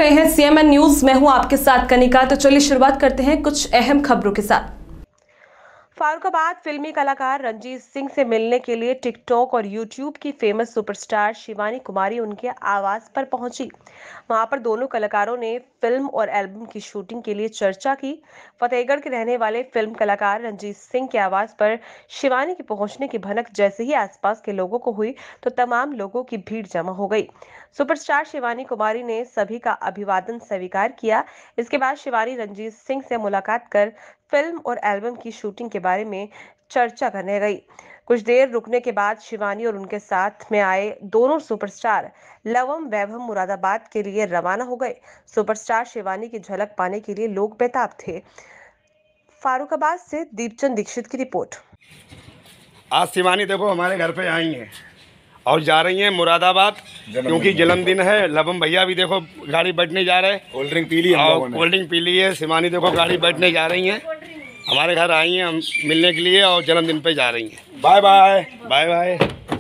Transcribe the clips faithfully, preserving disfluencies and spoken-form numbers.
रहे हैं CMN news. मैं हूं आपके साथ कनिका। तो चलिए शुरुआत करते हैं कुछ अहम खबरों के साथ। फारुखाबाद फिल्मी कलाकार रंजीत सिंह से मिलने के लिए टिकटॉक और यूट्यूब की फेमस सुपरस्टार शिवानी कुमारी उनके आवास पर पहुंची। वहां पर दोनों कलाकारों ने फिल्म और एल्बम की शूटिंग के लिए चर्चा की। फतेहगढ़ के रहने वाले फिल्म कलाकार रंजीत सिंह के आवास पर शिवानी के पहुंचने की भनक जैसे ही आसपास के लोगों को हुई तो तमाम लोगों की भीड़ जमा हो गई। सुपरस्टार शिवानी कुमारी ने सभी का अभिवादन स्वीकार किया। इसके बाद शिवानी रंजीत सिंह से मुलाकात कर फिल्म और एल्बम की शूटिंग के बारे में चर्चा करने गई। कुछ देर रुकने के बाद शिवानी और उनके साथ में आए दोनों सुपरस्टार लवम वैभव मुरादाबाद के लिए रवाना हो गए। सुपरस्टार शिवानी की झलक पाने के लिए लोग बेताब थे। फारुखाबाद से दीपचंद दीक्षित की रिपोर्ट। आज शिवानी देखो हमारे घर पे आई हैं और जा रही हैं मुरादाबाद, क्योंकि जन्मदिन है। लवम भैया भी देखो गाड़ी बैठने जा रहे हैं, कोल्ड ड्रिंक पी ली और कोल्ड ड्रिंक पी ली है। शिवानी देखो गाड़ी बैठने जा रही हैं, हमारे घर आई हैं हम मिलने के लिए और जन्मदिन पे जा रही हैं। Bye bye bye bye.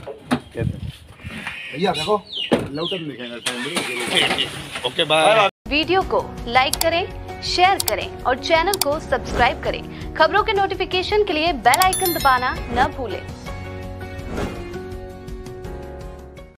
भैया देखो ओके बाय। वीडियो को लाइक करें, शेयर करें और चैनल को सब्सक्राइब करें। खबरों के नोटिफिकेशन के लिए बेल आइकन दबाना न भूलें।